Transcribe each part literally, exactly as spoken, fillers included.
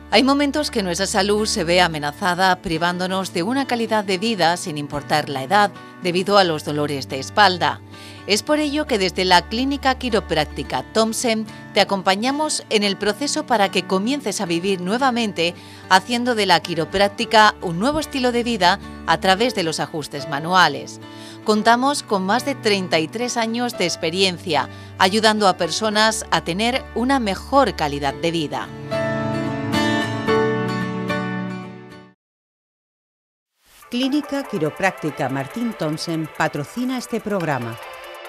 Hay momentos que nuestra salud se ve amenazada privándonos de una calidad de vida sin importar la edad debido a los dolores de espalda. Es por ello que desde la Clínica Quiropráctica Thompson te acompañamos en el proceso para que comiences a vivir nuevamente haciendo de la quiropráctica un nuevo estilo de vida a través de los ajustes manuales. Contamos con más de treinta y tres años de experiencia ayudando a personas a tener una mejor calidad de vida. Clínica Quiropráctica Martín Thompson patrocina este programa.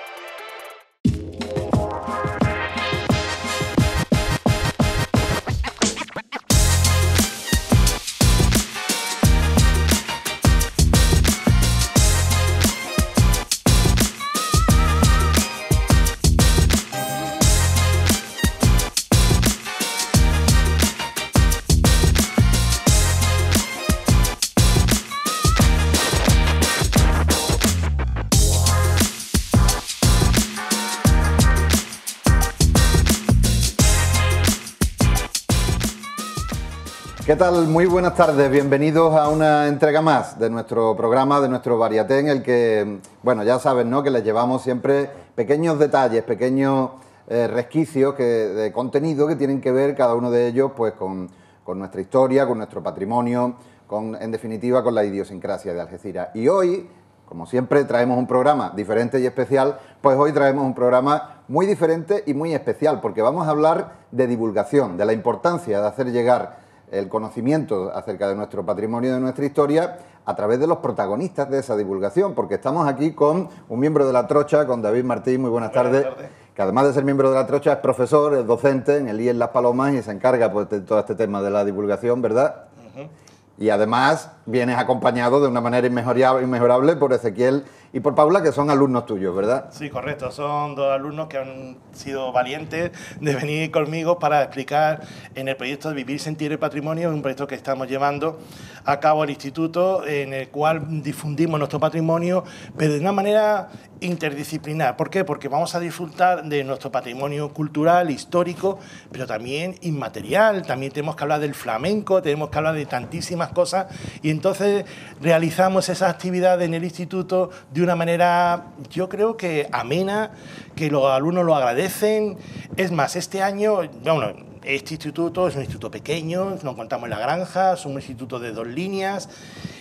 ¿Qué tal? Muy buenas tardes, bienvenidos a una entrega más de nuestro programa, de nuestro Variaté, en el que, bueno, ya saben, ¿no?, que les llevamos siempre pequeños detalles, pequeños eh, resquicios que, de contenido que tienen que ver cada uno de ellos pues con, con nuestra historia, con nuestro patrimonio, con, en definitiva, con la idiosincrasia de Algeciras. Y hoy, como siempre, traemos un programa diferente y especial, pues hoy traemos un programa muy diferente y muy especial, porque vamos a hablar de divulgación, de la importancia de hacer llegar el conocimiento acerca de nuestro patrimonio y de nuestra historia a través de los protagonistas de esa divulgación, porque estamos aquí con un miembro de la Trocha, con David Martín. Muy buenas, buenas tardes. tardes. Que además de ser miembro de la Trocha es profesor, es docente en el I E S Las Palomas y se encarga pues, de todo este tema de la divulgación, ¿verdad? Uh-huh. Y además vienes acompañado de una manera inmejorable por Ezequiel y por Paula, que son alumnos tuyos, ¿verdad? Sí, correcto. Son dos alumnos que han sido valientes de venir conmigo para explicar en el proyecto de Vivir, Sentir el Patrimonio, un proyecto que estamos llevando a cabo el instituto, en el cual difundimos nuestro patrimonio, pero de una manera interdisciplinar. ¿Por qué? Porque vamos a disfrutar de nuestro patrimonio cultural, histórico, pero también inmaterial. También tenemos que hablar del flamenco, tenemos que hablar de tantísimas cosas, y entonces realizamos esa actividad en el instituto de una manera, yo creo que amena, que los alumnos lo agradecen. Es más, este año, bueno, este instituto es un instituto pequeño, nos contamos en la granja, es un instituto de dos líneas,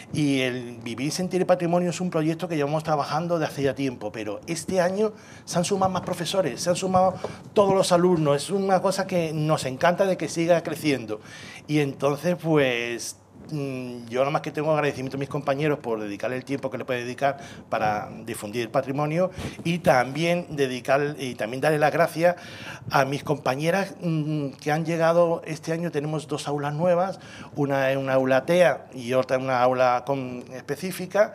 y el Vivir, Sentir el Patrimonio es un proyecto que llevamos trabajando de hace ya tiempo, pero este año se han sumado más profesores, se han sumado todos los alumnos, es una cosa que nos encanta de que siga creciendo. Y entonces, pues, yo nada más que tengo agradecimiento a mis compañeros por dedicarle el tiempo que le puede dedicar para difundir el patrimonio, y también dedicar y también darle las gracias a mis compañeras mmm, que han llegado este año. Tenemos dos aulas nuevas, una en una aula T E A y otra en una aula con, específica,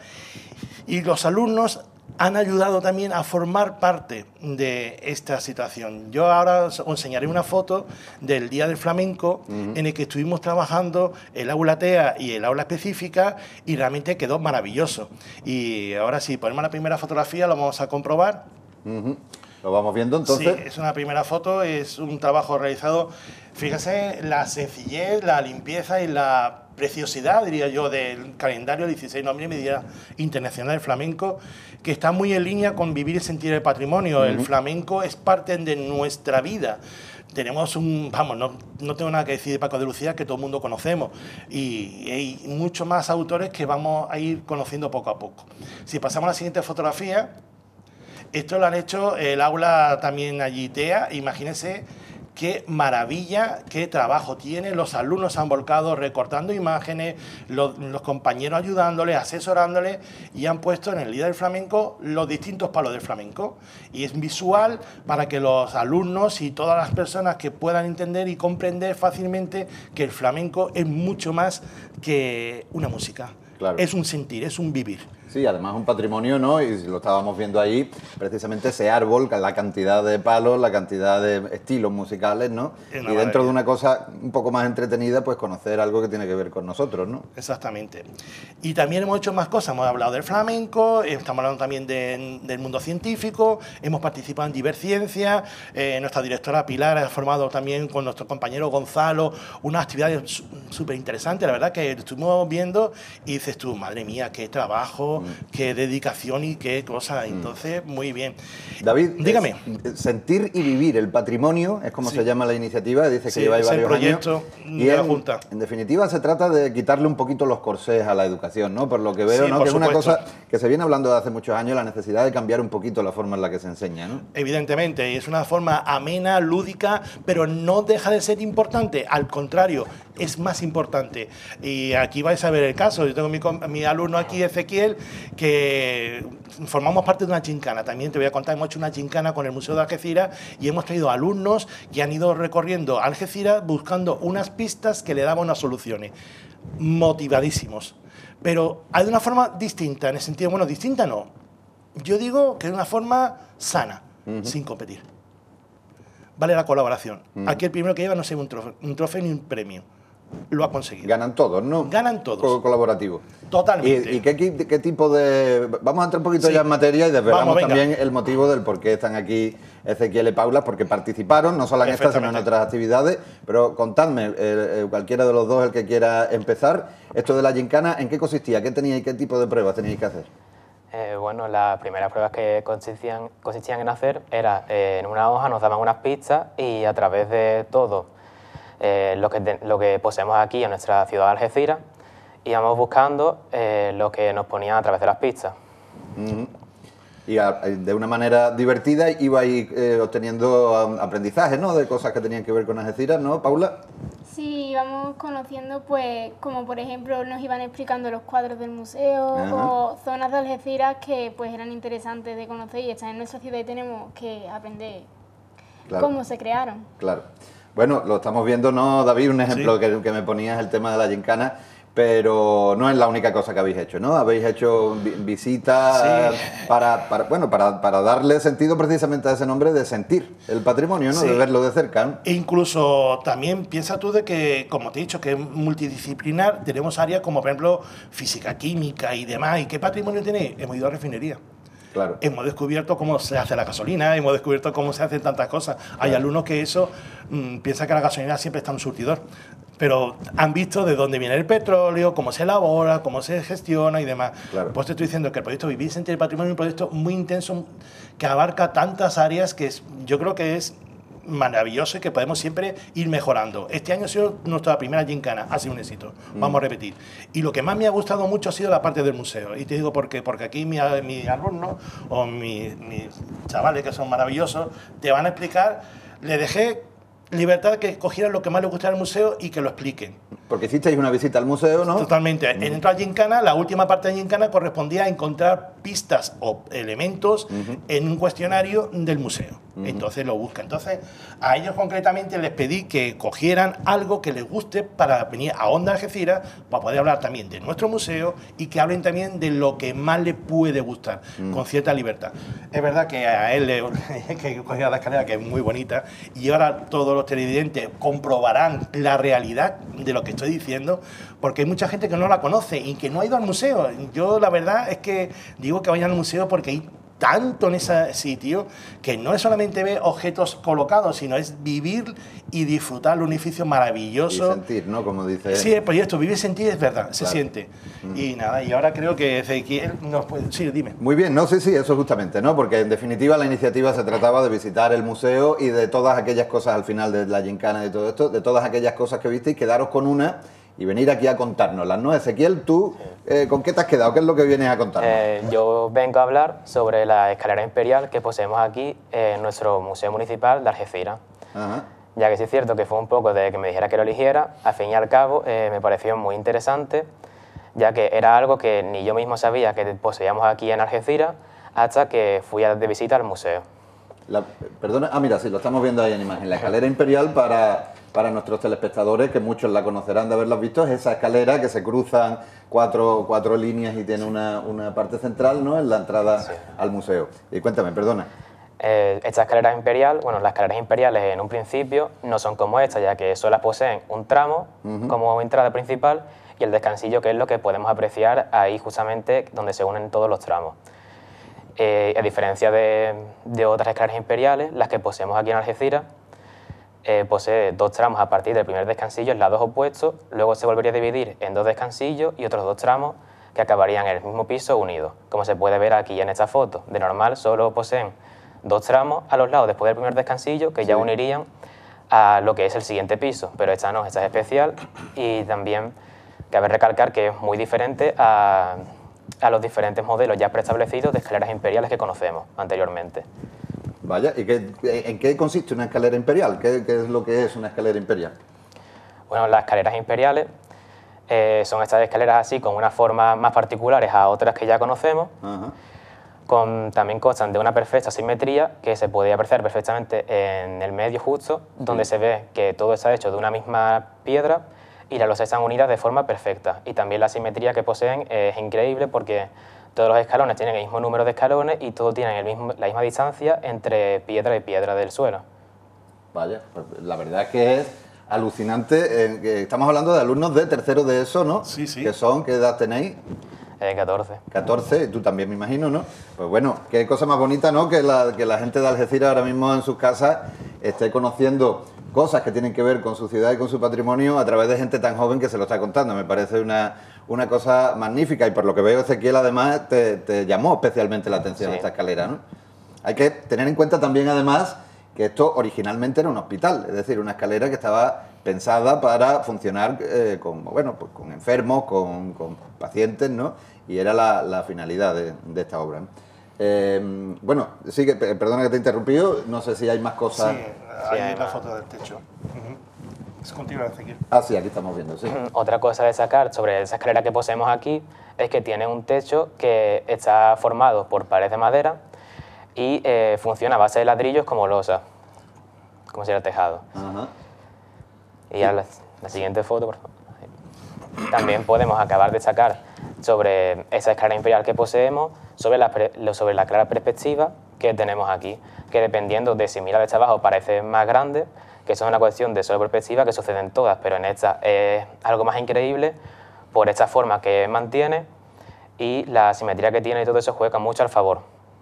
y los alumnos han ayudado también a formar parte de esta situación. Yo ahora os enseñaré una foto del Día del Flamenco, uh-huh, en el que estuvimos trabajando el aula T E A y el aula específica, y realmente quedó maravilloso. Y ahora sí, ponemos la primera fotografía, lo vamos a comprobar. Uh-huh. ¿Lo vamos viendo entonces? Sí, es una primera foto, es un trabajo realizado. Fíjese la sencillez, la limpieza y la preciosidad, diría yo, del calendario dieciséis de noviembre, Día Internacional del Flamenco, que está muy en línea con Vivir y Sentir el Patrimonio. Uh-huh. El flamenco es parte de nuestra vida. Tenemos un, vamos, no, no tengo nada que decir de Paco de Lucía, que todo el mundo conocemos, y hay muchos más autores que vamos a ir conociendo poco a poco. Si pasamos a la siguiente fotografía, esto lo han hecho el aula también allí T E A, imagínense qué maravilla, qué trabajo tiene. Los alumnos se han volcado recortando imágenes, los, los compañeros ayudándoles, asesorándoles, y han puesto en el Día del Flamenco los distintos palos del flamenco. Y es visual para que los alumnos y todas las personas que puedan entender y comprender fácilmente que el flamenco es mucho más que una música. Claro. Es un sentir, es un vivir. Sí, además un patrimonio, ¿no? Y lo estábamos viendo ahí, precisamente ese árbol, la cantidad de palos, la cantidad de estilos musicales, ¿no? Y dentro maravilla. de una cosa un poco más entretenida, pues conocer algo que tiene que ver con nosotros, ¿no? Exactamente. Y también hemos hecho más cosas, hemos hablado del flamenco, estamos hablando también de, del mundo científico, hemos participado en Diverciencia, eh, nuestra directora Pilar ha formado también con nuestro compañero Gonzalo unas actividades súper interesantes, la verdad que estuvimos viendo y dices tú, madre mía, qué trabajo, qué dedicación y qué cosa. Entonces, muy bien. David, dígame. Es, sentir y vivir el patrimonio, es como sí. se llama la iniciativa, dice que sí, lleváis varios el proyecto años. De y la en, Junta. En definitiva, se trata de quitarle un poquito los corsés a la educación, ¿no? Por lo que veo, sí, ¿no? Que es supuesto. una cosa que se viene hablando de hace muchos años, la necesidad de cambiar un poquito la forma en la que se enseña, ¿no? Evidentemente, es una forma amena, lúdica, pero no deja de ser importante. Al contrario, es más importante. Y aquí vais a ver el caso. Yo tengo mi, mi alumno aquí, Ezequiel, que formamos parte de una gincana. También te voy a contar, hemos hecho una gincana con el Museo de Algeciras y hemos traído alumnos que han ido recorriendo Algeciras buscando unas pistas que le daban unas soluciones. Motivadísimos. Pero hay de una forma distinta, en el sentido, bueno, distinta no. Yo digo que de una forma sana, uh-huh. sin competir. Vale la colaboración. Uh-huh. Aquí el primero que lleva no se lleva un trofeo, un trofeo ni un premio. Lo ha conseguido. Ganan todos, ¿no? Ganan todos. Juego colaborativo. Totalmente. ¿Y, y qué, qué tipo de...? Vamos a entrar un poquito sí. ya en materia y desvelamos Vamos, también el motivo del por qué están aquí Ezequiel y Paula, porque participaron, no solo en esta, sino en otras actividades. Pero contadme, eh, eh, cualquiera de los dos, el que quiera empezar, esto de la gincana, ¿en qué consistía? ¿Qué teníais, qué tipo de pruebas teníais que hacer? Eh, bueno, las primeras pruebas que consistían, consistían en hacer era, eh, en una hoja nos daban unas pistas y a través de todo eh, lo, que de, lo que poseemos aquí en nuestra ciudad de Algeciras, íbamos buscando eh, lo que nos ponían a través de las pistas. Uh-huh. Y a, de una manera divertida ibais eh, obteniendo aprendizaje, ¿no? De cosas que tenían que ver con Algeciras, ¿no, Paula? Sí, íbamos conociendo, pues, como por ejemplo nos iban explicando los cuadros del museo. Ajá. O zonas de Algeciras que pues eran interesantes de conocer y están en nuestra ciudad y tenemos que aprender claro. cómo se crearon. Claro. Bueno, lo estamos viendo, ¿no, David? Un ejemplo sí. que, que me ponías, el tema de la gincana. Pero no es la única cosa que habéis hecho, ¿no? Habéis hecho visitas sí. para, para, bueno, para, para darle sentido precisamente a ese nombre de sentir el patrimonio, ¿no? Sí. De verlo de cerca, ¿no? E incluso también piensa tú de que, como te he dicho, que es multidisciplinar, tenemos áreas como, por ejemplo, física, química y demás. ¿Y qué patrimonio tenéis? Hemos ido a refinería. Claro. Hemos descubierto cómo se hace la gasolina, hemos descubierto cómo se hacen tantas cosas. Claro. Hay alumnos que eso mmm, piensan que la gasolina siempre está en un surtidor, pero han visto de dónde viene el petróleo, cómo se elabora, cómo se gestiona y demás. Claro. Pues te estoy diciendo que el proyecto Vivir y Sentir el Patrimonio es un proyecto muy intenso que abarca tantas áreas que es, yo creo que es maravilloso y que podemos siempre ir mejorando. Este año ha sido nuestra primera gincana, ha sido un éxito, vamos mm. a repetir. Y lo que más me ha gustado mucho ha sido la parte del museo. Y te digo por qué, porque aquí mis mi alumnos o mis mi chavales que son maravillosos te van a explicar, le dejé libertad que cogieran lo que más les gustara del museo y que lo expliquen. Porque hicisteis una visita al museo, ¿no? Totalmente. Mm. En la gincana, la última parte de la gincana correspondía a encontrar pistas o elementos uh-huh. en un cuestionario del museo. Uh-huh. Entonces lo busca. Entonces, a ellos concretamente les pedí que cogieran algo que les guste para venir a Onda Algeciras, para poder hablar también de nuestro museo y que hablen también de lo que más les puede gustar, uh-huh. con cierta libertad. Es verdad que a él le que cogiera la escalera, que es muy bonita, y ahora todos los televidentes comprobarán la realidad de lo que estoy diciendo, porque hay mucha gente que no la conoce y que no ha ido al museo. Yo la verdad es que digo que vayan al museo porque hay tanto en ese sitio que no es solamente ver objetos colocados, sino es vivir y disfrutar un edificio maravilloso. Y sentir, ¿no? Como dice... Sí, el proyecto Vivir y Sentir es verdad, se claro. siente. Mm. Y nada, y ahora creo que Ezequiel nos puede... Sí, dime. Muy bien, no sé si sí, eso justamente, ¿no? Porque en definitiva la iniciativa se trataba de visitar el museo y de todas aquellas cosas al final de la gincana y de todo esto, de todas aquellas cosas que viste y quedaros con una y venir aquí a contárnoslas, ¿no? Ezequiel, tú, eh, ¿con qué te has quedado? ¿Qué es lo que vienes a contarnos? Eh, yo vengo a hablar sobre la escalera imperial que poseemos aquí en nuestro Museo Municipal de Algeciras. Ajá. Ya que sí es cierto que fue un poco de que me dijera que lo eligiera, al fin y al cabo eh, me pareció muy interesante, ya que era algo que ni yo mismo sabía que poseíamos aquí en Algeciras hasta que fui a, de visita al museo. La, perdona, ah mira, sí, lo estamos viendo ahí en imagen, la escalera imperial para... para nuestros telespectadores, que muchos la conocerán de haberlas visto, es esa escalera que se cruzan cuatro, cuatro líneas y tiene una, una parte central, ¿no?, en la entrada sí. al museo. Y cuéntame, perdona. Eh, esta escalera imperial, bueno, las escaleras imperiales en un principio no son como esta, ya que solo poseen un tramo uh-huh. como entrada principal y el descansillo, que es lo que podemos apreciar ahí justamente donde se unen todos los tramos. Eh, a diferencia de, de otras escaleras imperiales, las que poseemos aquí en Algeciras, eh, posee dos tramos a partir del primer descansillo en lados opuestos, luego se volvería a dividir en dos descansillos y otros dos tramos que acabarían en el mismo piso unidos, como se puede ver aquí en esta foto. De normal solo poseen dos tramos a los lados después del primer descansillo que ya sí. unirían a lo que es el siguiente piso, pero esta no, esta es especial y también cabe recalcar que es muy diferente a, a los diferentes modelos ya preestablecidos de escaleras imperiales que conocemos anteriormente. Vaya, ¿y qué, en qué consiste una escalera imperial? ¿Qué, qué es lo que es una escalera imperial? Bueno, las escaleras imperiales eh, son estas escaleras así con unas formas más particulares a otras que ya conocemos. Ajá. Con, también constan de una perfecta simetría que se puede apreciar perfectamente en el medio justo, donde sí. se ve que todo está hecho de una misma piedra y las losas están unidas de forma perfecta. Y también la simetría que poseen es increíble porque todos los escalones tienen el mismo número de escalones y todos tienen el mismo, la misma distancia entre piedra y piedra del suelo. Vaya, pues la verdad es que es alucinante. Eh, estamos hablando de alumnos de tercero de eso, ¿no? Sí, sí. ¿Qué son? ¿Qué edad tenéis? Eh, catorce. catorce, tú también me imagino, ¿no? Pues bueno, qué cosa más bonita, ¿no? Que la, que la gente de Algeciras ahora mismo en sus casas esté conociendo cosas que tienen que ver con su ciudad y con su patrimonio a través de gente tan joven que se lo está contando. Me parece una, una cosa magnífica y por lo que veo, Ezequiel, además, te, te llamó especialmente la atención sí. esta escalera, ¿no? Hay que tener en cuenta también, además, que esto originalmente era un hospital, es decir, una escalera que estaba pensada para funcionar eh, con, bueno, pues con enfermos, con, con pacientes, ¿no? Y era la, la finalidad de, de esta obra, ¿no? Eh, bueno, sí, que, perdona que te he interrumpido, no sé si hay más cosas. Sí, hay sí, la foto del techo. Uh-huh. Continúa, Ezequiel. Ah, sí, aquí estamos viendo, sí. Otra cosa a destacar sobre esa escalera que poseemos aquí es que tiene un techo que está formado por paredes de madera y eh, funciona a base de ladrillos como losa, como si era tejado. Uh-huh. Y sí. a la, la siguiente foto, por favor. También podemos acabar de destacar sobre esa escalera imperial que poseemos, sobre la, sobre la clara perspectiva que tenemos aquí, que dependiendo de si mira desde abajo parece más grande, que eso es una cuestión de sobreperspectiva que sucede en todas, pero en esta es algo más increíble por esta forma que mantiene y la simetría que tiene y todo eso juega mucho al favor.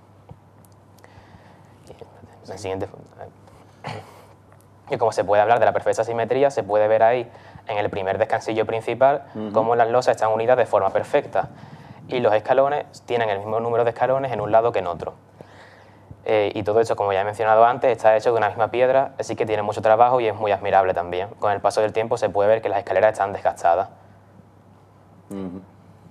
La siguiente foto. Y como se puede hablar de la perfecta simetría, se puede ver ahí en el primer descansillo principal uh-huh. cómo las losas están unidas de forma perfecta y los escalones tienen el mismo número de escalones en un lado que en otro. Eh, y todo eso, como ya he mencionado antes, está hecho de una misma piedra, así que tiene mucho trabajo y es muy admirable también. Con el paso del tiempo se puede ver que las escaleras están desgastadas. Uh-huh.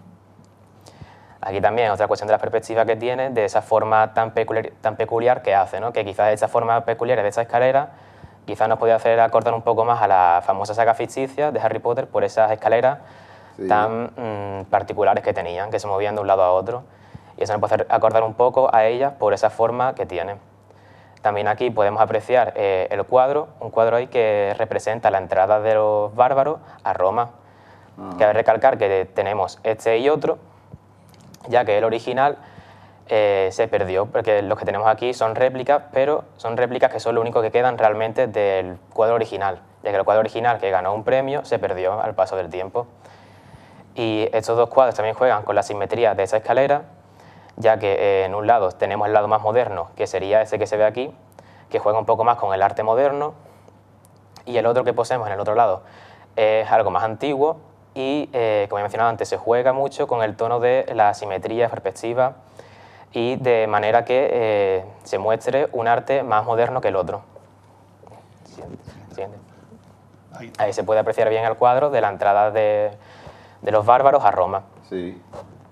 Aquí también otra cuestión de la perspectiva que tiene, de esa forma tan peculiar, tan peculiar que hace, ¿no? Que quizás esa forma peculiar de esa escalera quizás nos podía hacer acordar un poco más a la famosa saga ficticia de Harry Potter por esas escaleras sí. tan mmm, particulares que tenían, que se movían de un lado a otro. Y eso nos puede hacer acordar un poco a ellas por esa forma que tienen. También aquí podemos apreciar eh, el cuadro, un cuadro ahí que representa la entrada de los bárbaros a Roma. Uh-huh. Cabe recalcar que tenemos este y otro, ya que el original Eh, se perdió, porque los que tenemos aquí son réplicas, pero son réplicas que son lo único que quedan realmente del cuadro original, ya que el cuadro original que ganó un premio se perdió al paso del tiempo. Y estos dos cuadros también juegan con la simetría de esa escalera, ya que eh, en un lado tenemos el lado más moderno, que sería ese que se ve aquí, que juega un poco más con el arte moderno, y el otro que poseemos en el otro lado es algo más antiguo y, eh, como he mencionado antes, se juega mucho con el tono de la simetría, perspectiva, y de manera que eh, se muestre un arte más moderno que el otro. Siguiente, siguiente. Ahí. Ahí se puede apreciar bien el cuadro de la entrada de, de los bárbaros a Roma. Sí.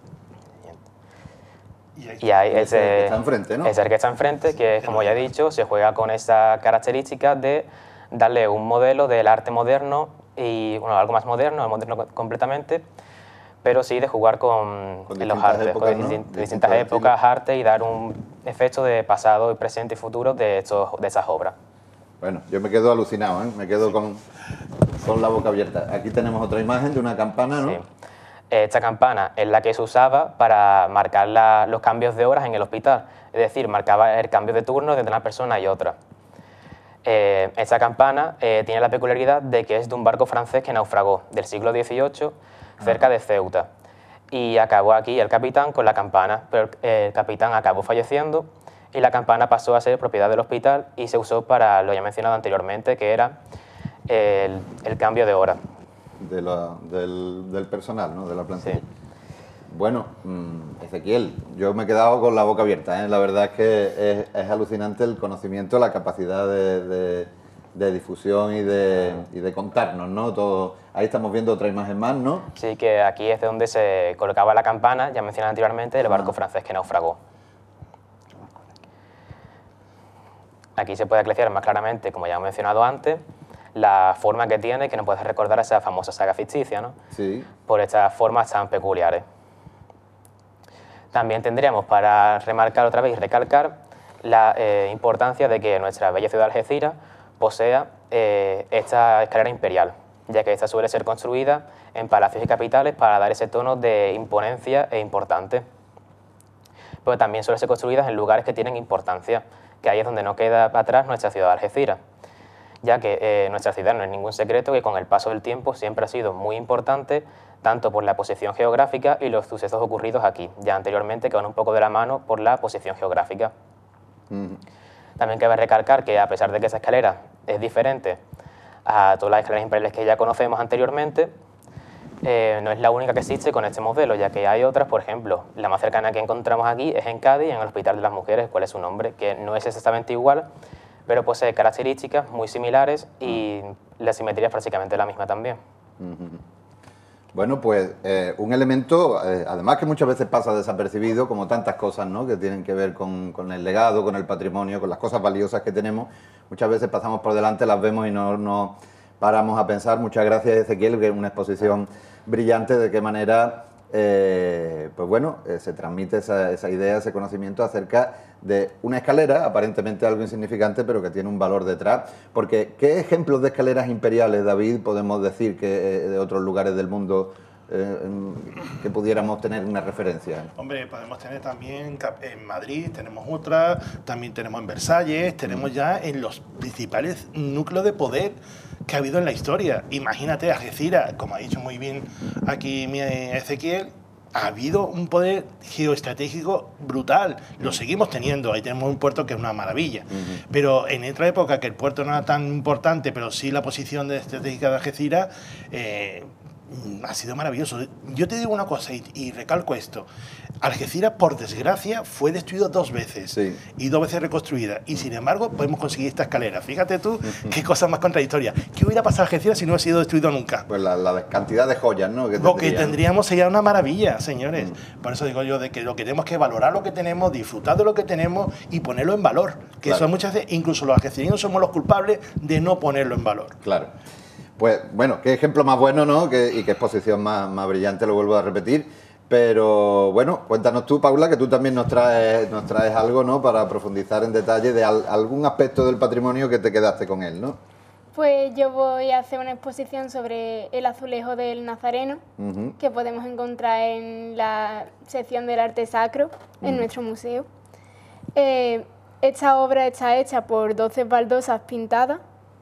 Y ahí, y ahí ese, ese que está enfrente, ¿no? Es el que está enfrente, que como ya he dicho, se juega con esa característica de darle un modelo del arte moderno y bueno, algo más moderno, moderno completamente, pero sí de jugar con, con en los artes, épocas, con ¿no? distintas, distintas épocas, arte y dar un efecto de pasado, presente y futuro de, estos, de esas obras. Bueno, yo me quedo alucinado, ¿eh? Me quedo sí. con, con la boca abierta. Aquí tenemos otra imagen de una campana, ¿no? Sí. Esta campana es la que se usaba para marcar la, los cambios de horas en el hospital, es decir, marcaba el cambio de turno entre una persona y otra. Eh, esta campana eh, tiene la peculiaridad de que es de un barco francés que naufragó del siglo dieciocho cerca de Ceuta y acabó aquí el capitán con la campana, pero el capitán acabó falleciendo y la campana pasó a ser propiedad del hospital y se usó para lo ya mencionado anteriormente, que era el, el cambio de hora. De la, del, del personal, ¿no? De la plantilla. Sí. Bueno, Ezequiel, yo me he quedado con la boca abierta, ¿eh? La verdad es que es, es alucinante el conocimiento, la capacidad de, de, de difusión y de, y de contarnos, ¿no? Todo, ahí estamos viendo otra imagen más, ¿no? Sí, que aquí es de donde se colocaba la campana, ya mencioné anteriormente, el barco ah. francés que naufragó. Aquí se puede apreciar más claramente, como ya he mencionado antes, la forma que tiene, que nos puede recordar a esa famosa saga ficticia, ¿no? Sí. Por estas formas tan peculiares. También tendríamos, para remarcar otra vez y recalcar, la eh, importancia de que nuestra bella ciudad de Algeciras posea eh, esta escalera imperial, ya que esta suele ser construida en palacios y capitales para dar ese tono de imponencia e importante. Pero también suele ser construida en lugares que tienen importancia, que ahí es donde no queda atrás nuestra ciudad de Algeciras, ya que eh, nuestra ciudad no es ningún secreto que con el paso del tiempo siempre ha sido muy importante, tanto por la posición geográfica y los sucesos ocurridos aquí, ya anteriormente que van un poco de la mano por la posición geográfica. Mm. También cabe recalcar que a pesar de que esa escalera es diferente a todas las escaleras imperiales que ya conocemos anteriormente, eh, no es la única que existe con este modelo, ya que hay otras, por ejemplo, la más cercana que encontramos aquí es en Cádiz, en el Hospital de las Mujeres, cuál es su nombre, que no es exactamente igual, pero posee características muy similares y la simetría es prácticamente la misma también. Uh-huh. Bueno, pues eh, un elemento, eh, además que muchas veces pasa desapercibido, como tantas cosas, ¿no?, que tienen que ver con, con el legado, con el patrimonio, con las cosas valiosas que tenemos, muchas veces pasamos por delante, las vemos y no nos paramos a pensar. Muchas gracias, Ezequiel, que es una exposición brillante de qué manera eh, pues bueno, eh, se transmite esa, esa idea, ese conocimiento acerca de una escalera, aparentemente algo insignificante, pero que tiene un valor detrás. Porque, ¿qué ejemplos de escaleras imperiales, David, podemos decir que eh, de otros lugares del mundo eh, que pudiéramos tener una referencia? Hombre, podemos tener también en Madrid, tenemos otra, también tenemos en Versalles, tenemos ya en los principales núcleos de poder que ha habido en la historia. Imagínate, Algeciras, como ha dicho muy bien aquí mi Ezequiel, ha habido un poder geoestratégico brutal, lo seguimos teniendo, ahí tenemos un puerto que es una maravilla, uh-huh. Pero en otra época que el puerto no era tan importante, pero sí la posición de estratégica de Algeciras, eh, ha sido maravilloso. Yo te digo una cosa y, y recalco esto. Algeciras, por desgracia, fue destruido dos veces, sí, y dos veces reconstruida. Y sin embargo, podemos conseguir esta escalera. Fíjate tú, uh-huh, qué cosa más contradictoria. ¿Qué hubiera pasado a Algeciras si no hubiera sido destruido nunca? Pues la, la cantidad de joyas, ¿no?, que lo que tendríamos sería una maravilla, señores. Uh-huh. Por eso digo yo de que lo que tenemos que valorar lo que tenemos, disfrutar de lo que tenemos y ponerlo en valor. Que claro, eso muchas veces, incluso los algecireños somos los culpables de no ponerlo en valor. Claro. Pues bueno, qué ejemplo más bueno, ¿no?, que, y qué exposición más, más brillante, lo vuelvo a repetir. Pero bueno, cuéntanos tú, Paula, que tú también nos traes, nos traes algo, ¿no?, para profundizar en detalle de al, algún aspecto del patrimonio que te quedaste con él, ¿no? Pues yo voy a hacer una exposición sobre el azulejo del Nazareno, uh-huh, que podemos encontrar en la sección del arte sacro en uh-huh, nuestro museo. Eh, esta obra está hecha por doce baldosas pintadas.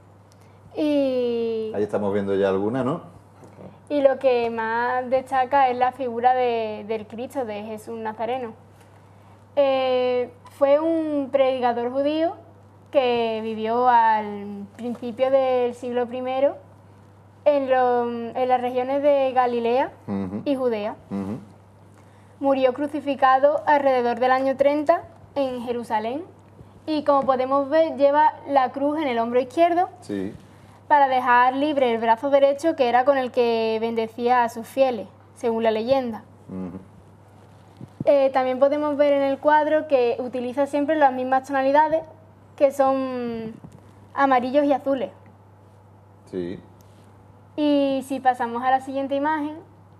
Y ahí estamos viendo ya alguna, ¿no? Y lo que más destaca es la figura de, del Cristo, de Jesús Nazareno. Eh, fue un predicador judío que vivió al principio del siglo primero en, lo, en las regiones de Galilea, uh-huh, y Judea. Uh-huh. Murió crucificado alrededor del año treinta en Jerusalén y, como podemos ver, lleva la cruz en el hombro izquierdo. Sí. Para dejar libre el brazo derecho, que era con el que bendecía a sus fieles, según la leyenda. Uh-huh. Eh, también podemos ver en el cuadro que utiliza siempre las mismas tonalidades, que son amarillos y azules. Sí. Y si pasamos a la siguiente imagen,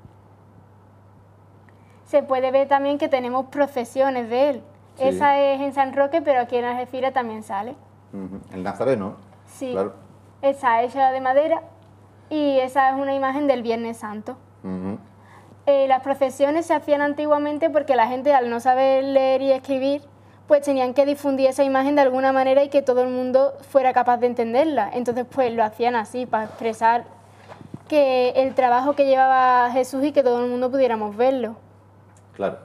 se puede ver también que tenemos procesiones de él. Sí. Esa es en San Roque, pero aquí en Algeciras también sale. Uh-huh. El Nazareno. Sí, claro. Está hecha de madera y esa es una imagen del Viernes Santo. Uh-huh. eh, las procesiones se hacían antiguamente porque la gente, al no saber leer y escribir, pues tenían que difundir esa imagen de alguna manera y que todo el mundo fuera capaz de entenderla. Entonces pues lo hacían así, para expresar que el trabajo que llevaba Jesús y que todo el mundo pudiéramos verlo. Claro.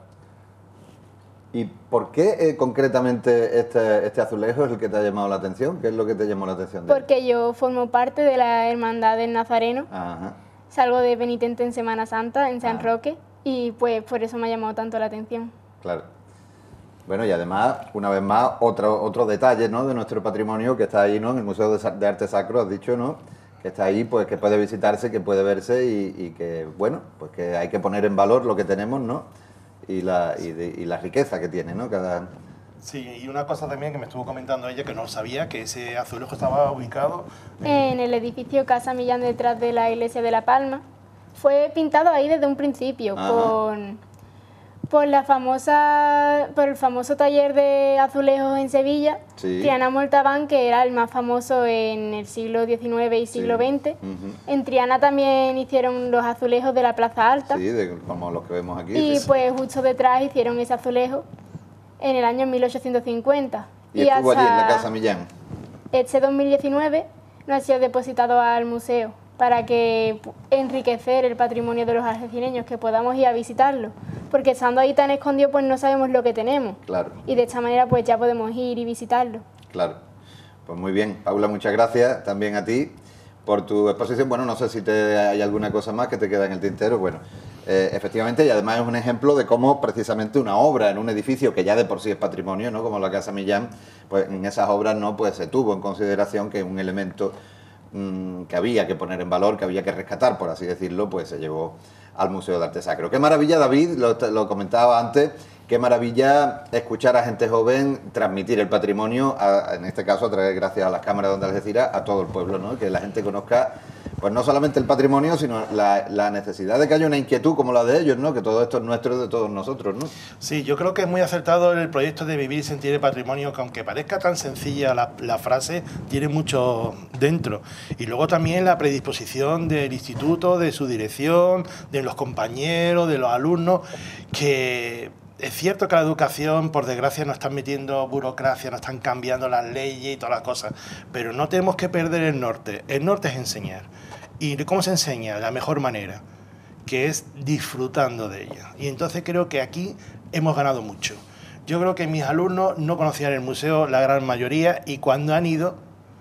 ¿Y por qué eh, concretamente este, este azulejo es el que te ha llamado la atención? ¿Qué es lo que te llamó la atención de él? Porque yo formo parte de la Hermandad del Nazareno. Ajá. Salgo de penitente en Semana Santa, en San Ah. Roque, y pues por eso me ha llamado tanto la atención. Claro. Bueno, y además, una vez más, otro, otro detalle, ¿no?, de nuestro patrimonio que está ahí, ¿no?, en el Museo de, Sa- de Arte Sacro, has dicho, ¿no?, que está ahí, pues que puede visitarse, que puede verse y, y que, bueno, pues que hay que poner en valor lo que tenemos, ¿no?, y la, y de- y la riqueza que tiene, ¿no?, cada... Sí, y una cosa también que me estuvo comentando ella, que no sabía, que ese azulejo estaba ubicado... En el edificio Casa Millán, detrás de la iglesia de La Palma. Fue pintado ahí desde un principio, Ajá. con, por, la famosa, por el famoso taller de azulejos en Sevilla, Sí. Triana Moltabán, que era el más famoso en el siglo diecinueve y siglo Sí. veinte. Ujú. En Triana también hicieron los azulejos de la Plaza Alta. Sí, de, como los que vemos aquí. Y sí. pues justo detrás hicieron ese azulejo en el año mil ochocientos cincuenta. Y estuvo allí en la hasta Casa Millán. Este dos mil diecinueve no ha sido depositado al museo para que pu- enriquecer el patrimonio de los algecireños, que podamos ir a visitarlo. Porque estando ahí tan escondido, pues no sabemos lo que tenemos. Claro. Y de esta manera, pues ya podemos ir y visitarlo. Claro. Pues muy bien, Paula, muchas gracias también a ti por tu exposición. Bueno, no sé si te, hay alguna cosa más que te queda en el tintero. Bueno, eh, efectivamente, y además es un ejemplo de cómo precisamente una obra en un edificio que ya de por sí es patrimonio, ¿no?, como la Casa Millán, pues en esas obras no, pues se tuvo en consideración que un elemento mmm, que había que poner en valor, que había que rescatar, por así decirlo, pues se llevó al Museo de Arte Sacro. Qué maravilla, David, lo, lo comentaba antes, qué maravilla escuchar a gente joven transmitir el patrimonio, a, en este caso a través, gracias a las cámaras de Algeciras, a todo el pueblo, ¿no?, que la gente conozca, pues no solamente el patrimonio, sino la, la necesidad de que haya una inquietud como la de ellos, ¿no?, que todo esto es nuestro, de todos nosotros, ¿no? Sí, yo creo que es muy acertado el proyecto de Vivir y Sentir el Patrimonio, que aunque parezca tan sencilla la, la frase, tiene mucho dentro. Y luego también la predisposición del instituto, de su dirección, de los compañeros, de los alumnos, que... Es cierto que la educación, por desgracia, nos están metiendo burocracia, nos están cambiando las leyes y todas las cosas, pero no tenemos que perder el norte. El norte es enseñar. ¿Y cómo se enseña? De la mejor manera, que es disfrutando de ella. Y entonces creo que aquí hemos ganado mucho. Yo creo que mis alumnos no conocían el museo, la gran mayoría, y cuando han ido,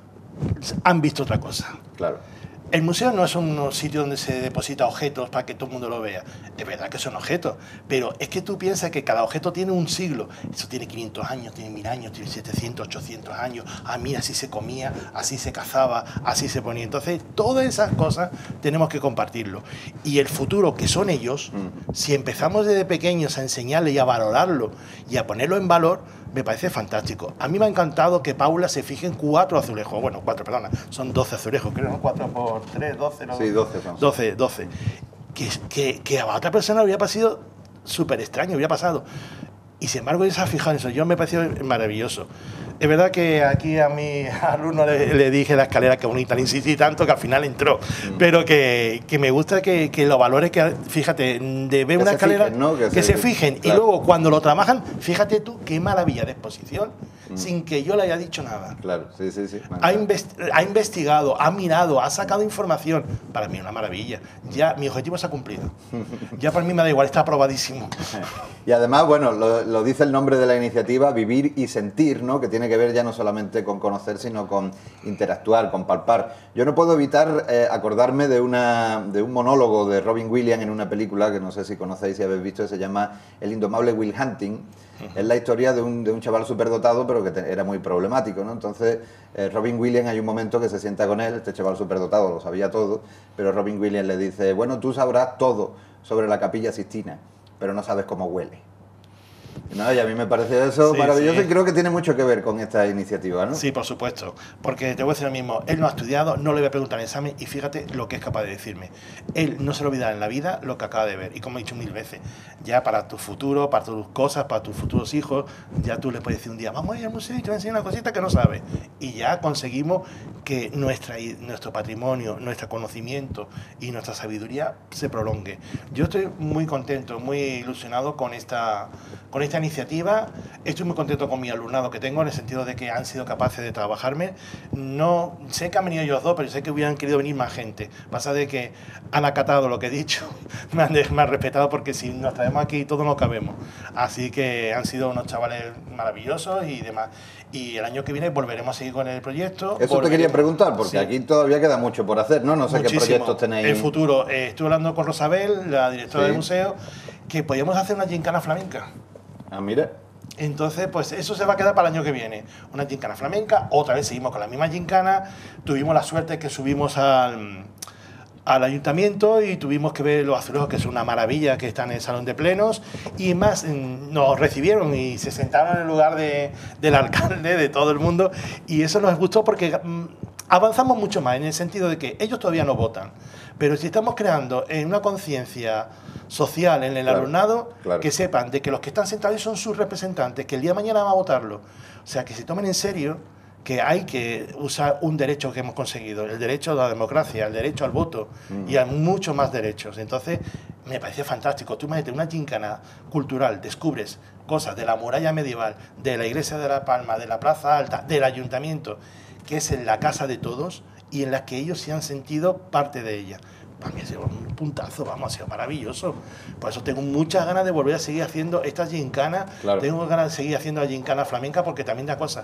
han visto otra cosa. Claro. El museo no es un sitio donde se deposita objetos para que todo el mundo lo vea. Es verdad que son objetos, pero es que tú piensas que cada objeto tiene un siglo. Eso tiene quinientos años, tiene mil años, tiene setecientos, ochocientos años. Ah, mira, así se comía, así se cazaba, así se ponía. Entonces, todas esas cosas tenemos que compartirlo. Y el futuro, que son ellos, mm. si empezamos desde pequeños a enseñarles y a valorarlo y a ponerlo en valor, me parece fantástico. A mí me ha encantado que Paula se fije en cuatro azulejos. Bueno, cuatro, perdona, son doce azulejos, creo, ¿no? Cuatro por tres, doce, ¿no? Sí, doce son. doce, doce. Que, que, que a otra persona habría pasado súper extraño, habría pasado. Y sin embargo, ella se ha fijado en eso. Yo me pareció maravilloso. Es verdad que aquí a mi alumno le, le dije la escalera que bonita, le insistí tanto que al final entró. Mm. Pero que, que me gusta que, que los valores que, fíjate, de ver que una escalera, fijen, ¿no? que, que se, se fijen. Claro. Y luego cuando lo trabajan, fíjate tú qué maravilla de exposición, mm. sin que yo le haya dicho nada. Claro, sí, sí, sí. Ha, invest, ha investigado, ha mirado, ha sacado información. Para mí una maravilla. Ya mi objetivo se ha cumplido. Ya para mí me da igual, está aprobadísimo. Y además, bueno, lo, lo dice el nombre de la iniciativa, Vivir y Sentir, ¿no? Que tiene que ver ya no solamente con conocer, sino con interactuar, con palpar. Yo no puedo evitar eh, acordarme de, una, de un monólogo de Robin Williams en una película que no sé si conocéis, si habéis visto, se llama El indomable Will Hunting. Uh-huh. Es la historia de un, de un chaval superdotado, pero que te, era muy problemático, ¿no? Entonces, eh, Robin Williams, hay un momento que se sienta con él, este chaval superdotado lo sabía todo, pero Robin Williams le dice, bueno, tú sabrás todo sobre la Capilla Sixtina, pero no sabes cómo huele. No, y a mí me parece eso sí, maravilloso sí. y creo que tiene mucho que ver con esta iniciativa, ¿no? Sí, por supuesto, porque te voy a decir lo mismo, él no ha estudiado, no le voy a preguntar en el examen y fíjate lo que es capaz de decirme. Él no se le olvidará en la vida lo que acaba de ver y como he dicho mil veces, ya para tu futuro, para tus cosas, para tus futuros hijos, ya tú le puedes decir un día, vamos a ir al museo y te voy a enseñar una cosita que no sabes. Y ya conseguimos que nuestra, nuestro patrimonio, nuestro conocimiento y nuestra sabiduría se prolongue. Yo estoy muy contento, muy ilusionado con esta, con esta iniciativa. Estoy muy contento con mi alumnado que tengo en el sentido de que han sido capaces de trabajarme. No sé que han venido ellos dos, pero sé que hubieran querido venir más gente. Pasa de que han acatado lo que he dicho, me han, me han respetado porque si nos traemos aquí todos no cabemos. Así que han sido unos chavales maravillosos y demás. Y el año que viene volveremos a seguir con el proyecto. Eso volveremos. te quería preguntar, porque Sí. aquí todavía queda mucho por hacer, ¿no? No sé Muchísimo. qué proyectos tenéis. En futuro, eh, estuve hablando con Rosabel, la directora Sí. del museo, que podíamos hacer una gincana flamenca. Ah, mira. Entonces, pues eso se va a quedar para el año que viene. Una gincana flamenca, otra vez seguimos con la misma gincana. Tuvimos la suerte que subimos al, al ayuntamiento y tuvimos que ver los azulejos, que es una maravilla, que están en el salón de plenos. Y más, nos recibieron y se sentaron en el lugar de, del alcalde, de todo el mundo. Y eso nos gustó porque mm, avanzamos mucho más en el sentido de que ellos todavía no votan. Pero si estamos creando en una conciencia social en el Claro, alumnado, claro. que sepan de que los que están sentados ahí son sus representantes, que el día de mañana van a votarlo. O sea, que se tomen en serio que hay que usar un derecho que hemos conseguido, el derecho a la democracia, el derecho al voto mm. y a muchos más derechos. Entonces, me parece fantástico. Tú imagínate una gincana cultural, descubres cosas de la muralla medieval, de la iglesia de La Palma, de la Plaza Alta, del ayuntamiento, que es en la casa de todos y en la que ellos se han sentido parte de ella. Para mí ha sido un puntazo, vamos, ha sido maravilloso. Por eso tengo muchas ganas de volver a seguir haciendo estas gincanas. Claro. Tengo ganas de seguir haciendo la gincana flamenca porque también da cosa.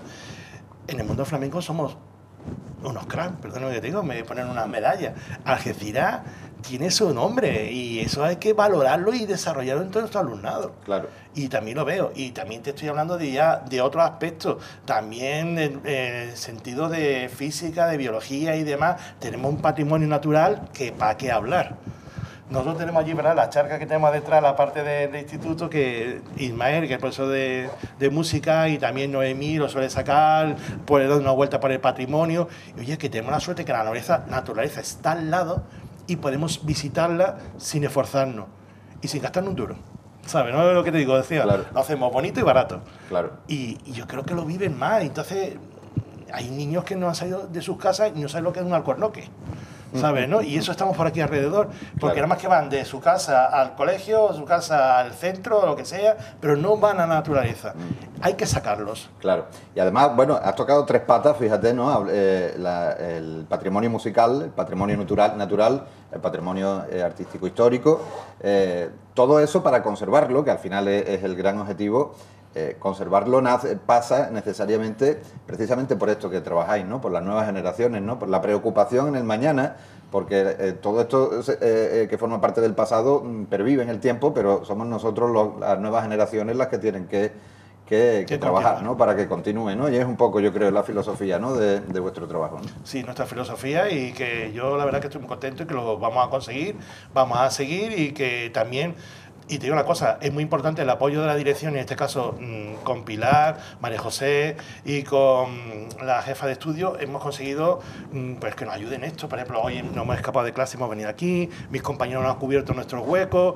En el mundo flamenco somos unos cracks, perdón que te digo, me ponen unas medallas. Algeciras tiene su nombre y eso hay que valorarlo y desarrollarlo en todo nuestro alumnado. Claro. Y también lo veo. Y también te estoy hablando de ya de otros aspectos. También en el sentido de física, de biología y demás, tenemos un patrimonio natural que para qué hablar. Nosotros tenemos allí, ¿verdad?, la charca que tenemos detrás, la parte del de instituto, que Ismael, que es el profesor de, de música, y también Noemí lo suele sacar, puede dar una vuelta por el patrimonio. Y oye, que tenemos la suerte que la naturaleza, naturaleza está al lado y podemos visitarla sin esforzarnos y sin gastarnos un duro. ¿Sabes? ¿No es lo que te digo? Decía, claro. Lo hacemos bonito y barato. Claro. Y, y yo creo que lo viven más. Entonces, hay niños que no han salido de sus casas y no saben lo que es un alcornoque. ¿Sabes? ¿No? Y eso estamos por aquí alrededor, porque claro. nada más que van de su casa al colegio, su casa al centro, lo que sea, pero no van a la naturaleza. Mm. Hay que sacarlos. Claro. Y además, bueno, has tocado tres patas, fíjate, ¿no? Eh, la, el patrimonio musical, el patrimonio natural, natural el patrimonio eh, artístico histórico, eh, todo eso para conservarlo, que al final es, es el gran objetivo. Eh, conservarlo nace, pasa necesariamente precisamente por esto que trabajáis, ¿no? Por las nuevas generaciones, ¿no? Por la preocupación en el mañana, porque eh, todo esto eh, eh, que forma parte del pasado mm, pervive en el tiempo, pero somos nosotros los, las nuevas generaciones las que tienen que, que, que trabajar, ¿no? Para que continúe, ¿no? Y es un poco, yo creo, la filosofía, ¿no? de, de vuestro trabajo, ¿no? Sí, nuestra filosofía, y que yo la verdad que estoy muy contento y que lo vamos a conseguir, vamos a seguir, y que también... Y te digo una cosa, es muy importante el apoyo de la dirección, en este caso mmm, con Pilar, María José y con la jefa de estudio, hemos conseguido mmm, pues que nos ayuden en esto. Por ejemplo, hoy no hemos escapado de clase, hemos venido aquí, mis compañeros nos han cubierto nuestros huecos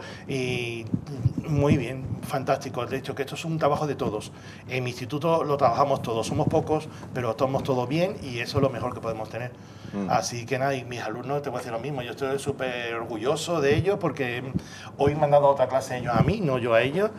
y muy bien, fantástico. De hecho, que esto es un trabajo de todos. En mi instituto lo trabajamos todos, somos pocos, pero estamos todos bien y eso es lo mejor que podemos tener. Mm. Así que nada, y mis alumnos, te voy a decir lo mismo, yo estoy súper orgulloso de ellos porque hoy me han dado otra clase ellos a mí, no yo a ellos,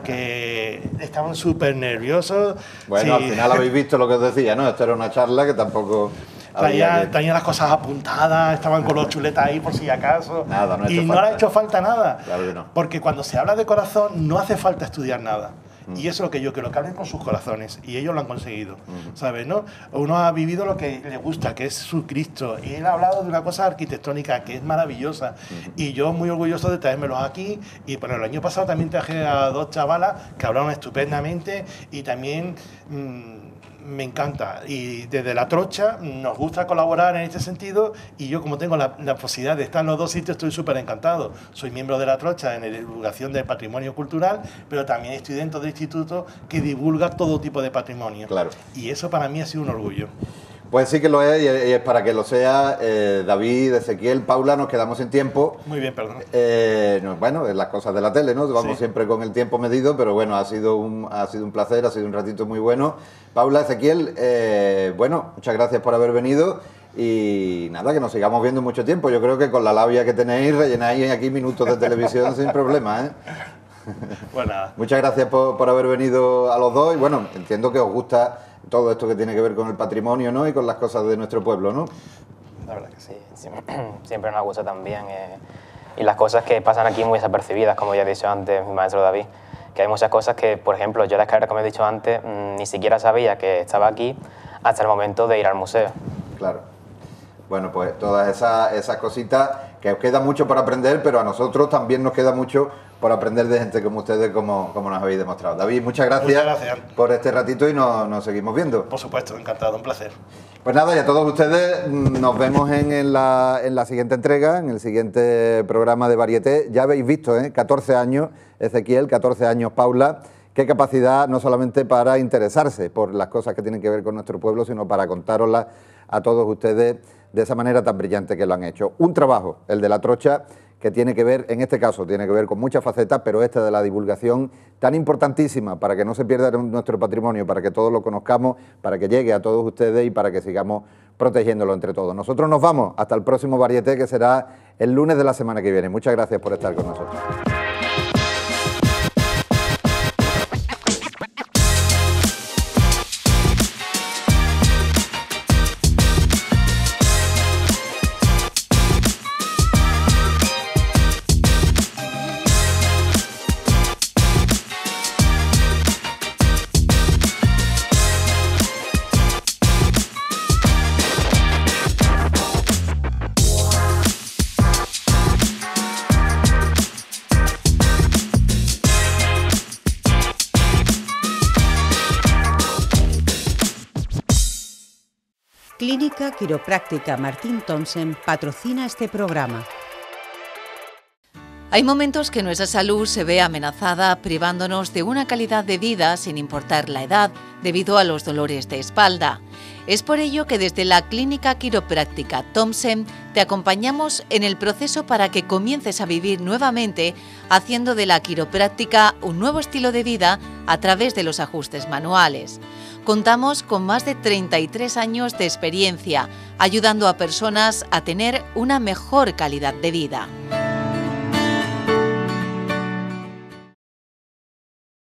porque estaban súper nerviosos. Bueno, sí. Al final habéis visto lo que os decía, ¿no? Esto era una charla que tampoco... Traía, traía las cosas apuntadas, estaban con los chuletas ahí por si acaso. Nada, no ha hecho y falta. no le ha hecho falta nada. Claro que no. Porque cuando se habla de corazón no hace falta estudiar nada. Mm. Y eso es lo que yo quiero, que hablen con sus corazones. Y ellos lo han conseguido, mm. ¿sabes? ¿No? Uno ha vivido lo que le gusta, que es su Cristo. Y él ha hablado de una cosa arquitectónica que es maravillosa. Mm. Y yo muy orgulloso de traérmelos aquí. Y bueno, el año pasado también traje a dos chavalas que hablaron estupendamente. Y también... Mmm, me encanta, y desde La Trocha nos gusta colaborar en este sentido, y yo, como tengo la, la posibilidad de estar en los dos sitios, estoy súper encantado. Soy miembro de La Trocha en la divulgación del patrimonio cultural, pero también estoy dentro del instituto que divulga todo tipo de patrimonio. Claro. Y eso para mí ha sido un orgullo. Pues sí que lo es, y es para que lo sea. eh, David, Ezequiel, Paula, nos quedamos sin tiempo. Muy bien, perdón. Eh, no, bueno, es las cosas de la tele, ¿no? Vamos Sí. siempre con el tiempo medido, pero bueno, ha sido un, ha sido un placer, ha sido un ratito muy bueno. Paula, Ezequiel, eh, bueno, muchas gracias por haber venido y nada, que nos sigamos viendo mucho tiempo. Yo creo que con la labia que tenéis rellenáis aquí minutos de televisión sin problema, ¿eh? Bueno, Muchas gracias por, por haber venido a los dos y bueno, entiendo que os gusta todo esto que tiene que ver con el patrimonio, ¿no? Y con las cosas de nuestro pueblo, ¿no? La verdad que sí, siempre, siempre nos gusta también. Eh, y las cosas que pasan aquí muy desapercibidas, como ya ha dicho antes mi maestro David, que hay muchas cosas que, por ejemplo, yo la escalera, como he dicho antes, mmm, ni siquiera sabía que estaba aquí hasta el momento de ir al museo. Claro. Bueno, pues todas esas, esas cositas que os queda mucho por aprender, pero a nosotros también nos queda mucho por aprender de gente como ustedes, como, como nos habéis demostrado. David, muchas gracias, muchas gracias por este ratito y nos, nos seguimos viendo. Por supuesto, encantado, un placer. Pues nada, y a todos ustedes nos vemos en, en, la, en la siguiente entrega, en el siguiente programa de Varieté. Ya habéis visto, ¿eh? catorce años, Ezequiel, catorce años, Paula. Qué capacidad no solamente para interesarse por las cosas que tienen que ver con nuestro pueblo, sino para contároslas a todos ustedes de esa manera tan brillante que lo han hecho. Un trabajo, el de La Trocha, que tiene que ver, en este caso, tiene que ver con muchas facetas, pero esta de la divulgación tan importantísima para que no se pierda nuestro patrimonio, para que todos lo conozcamos, para que llegue a todos ustedes y para que sigamos protegiéndolo entre todos. Nosotros nos vamos hasta el próximo Varieté, que será el lunes de la semana que viene. Muchas gracias por estar con nosotros. Clínica Quiropráctica Martín Thompson patrocina este programa. Hay momentos que nuestra salud se ve amenazada privándonos de una calidad de vida sin importar la edad debido a los dolores de espalda. Es por ello que desde la Clínica Quiropráctica Thompson te acompañamos en el proceso para que comiences a vivir nuevamente haciendo de la quiropráctica un nuevo estilo de vida a través de los ajustes manuales. Contamos con más de treinta y tres años de experiencia ayudando a personas a tener una mejor calidad de vida.